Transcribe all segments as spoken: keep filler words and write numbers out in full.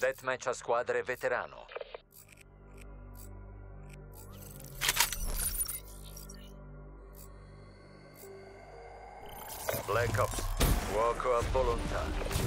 Deathmatch a squadre veterano. Black Ops, fuoco a volontà.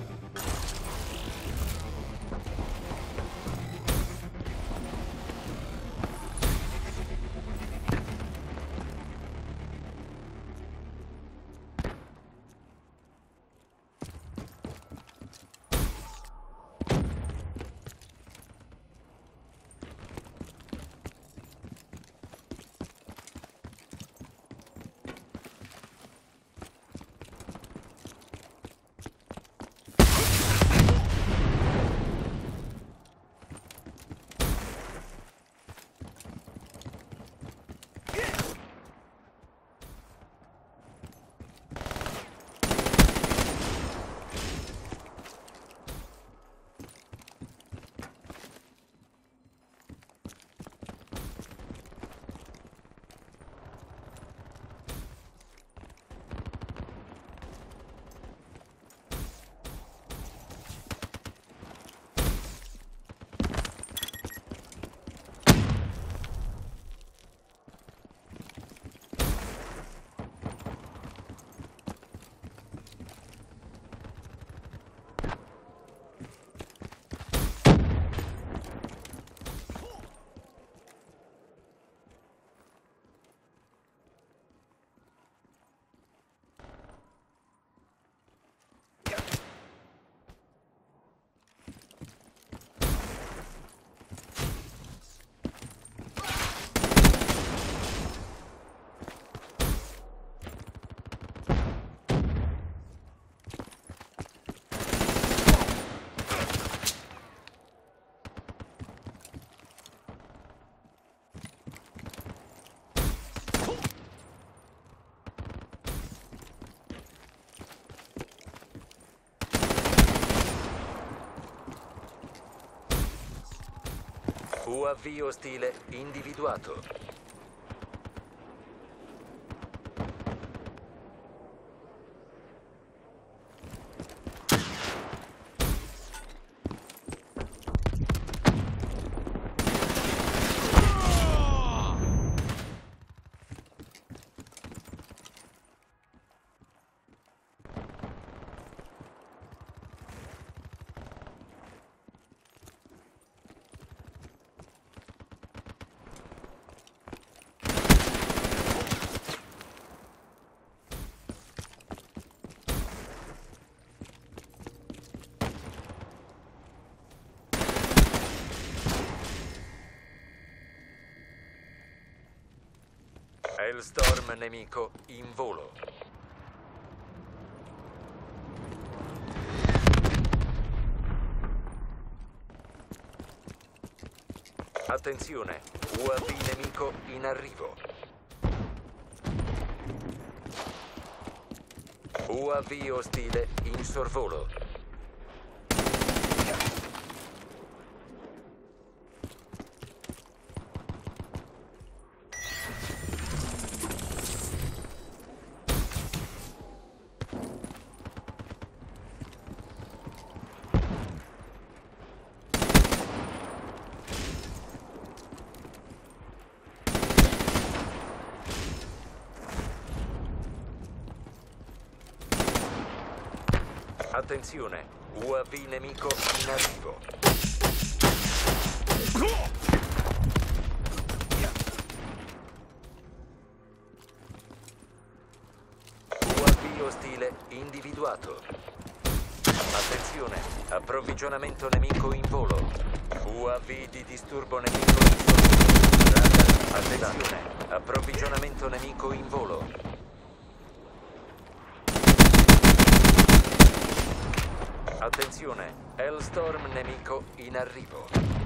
U A V ostile individuato. Hellstorm nemico in volo. Attenzione, U A V nemico in arrivo. U A V ostile in sorvolo. Attenzione, U A V nemico in arrivo. U A V ostile individuato. Attenzione, approvvigionamento nemico in volo. U A V di disturbo nemico in volo. Attenzione, approvvigionamento nemico in volo. Attenzione, Hellstorm nemico in arrivo.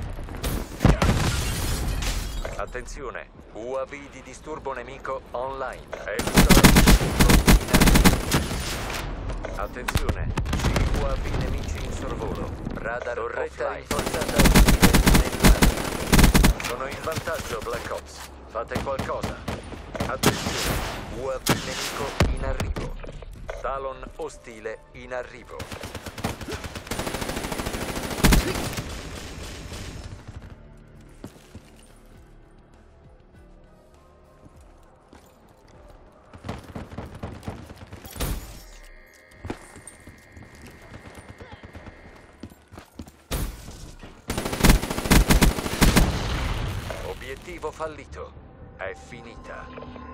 Attenzione, U A V di disturbo nemico online. Hellstorm nemico in arrivo. Attenzione, cinque U A V nemici in sorvolo. Radar torretta rinforzata nell'area. Sono in vantaggio, Black Ops. Fate qualcosa. Attenzione, U A V nemico in arrivo. Talon ostile in arrivo. Obiettivo fallito. È finita.